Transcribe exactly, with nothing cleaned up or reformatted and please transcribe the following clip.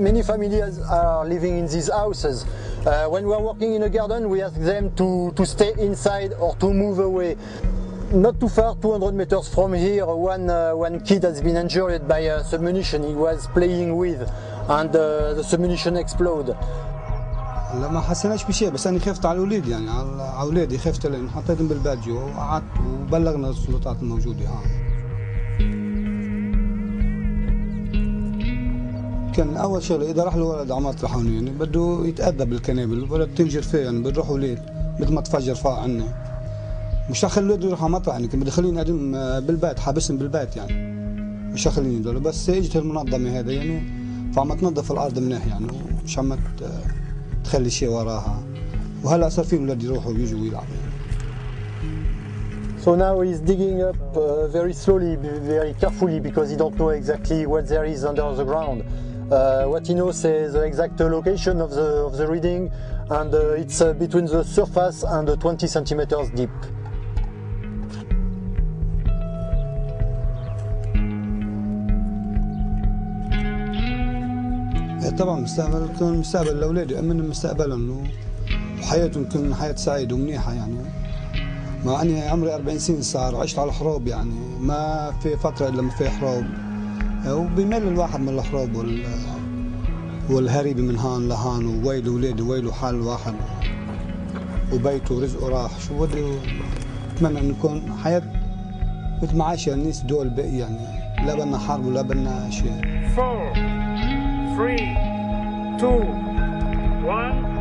many families are living in these houses. Uh, when we are working in a garden, we ask them to, to stay inside or to move away. Not too far, two hundred meters from here, one, uh, one kid has been injured by a submunition he was playing with, and uh, the submunition exploded. لا ما حسيناش بشيء، بس أنا خفت على الأولاد، يعني على أولادي خفت، لأن حطيتهم بالبادجو وقعدت وبلغنا السلطات الموجودة. ها كان أول شغلة إذا راح الولد على مطرحه يعني بده يتأدب بالكنابل، الولد تنجر فيه يعني بنروح ولاد مثل ما تفجر فاق عنا. مش رح خلي الولد يروح على مطرح، يعني كان بده يخليني أقعدهم بالبيت، حابسهم بالبيت يعني. مش رح خليني دول، بس اجت المنظمة هذا يعني فعم تنظف الأرض منيح يعني، ومش عم تخلي شيء وراها. وهلا صار فيهم الولد يروحوا ويجوا ويلعبوا. So now he's digging up uh, very slowly, very carefully, because he don't know exactly what there is under the ground. Uh, what he knows is the exact location of the of the reading, and uh, it's uh, between the surface and uh, twenty centimeters deep. طبعا مستقبل يكون مستقبل لاولادي، يامن مستقبلهم وحياتهم تكون حياه سعيده ومنيحه يعني. مع اني عمري أربعين سنه صار، عشت على الحروب يعني، ما في فتره الا ما في حروب، وبيمل الواحد من الحروب وال والهريبه من هان لهان، وويل اولادي وويل حال الواحد وبيته ورزقه راح. شو بدي اتمنى ان يكون حياه مثل ما عايشه الناس دول باقي يعني، لا بدنا حرب ولا بدنا شيء. four, three, two, one.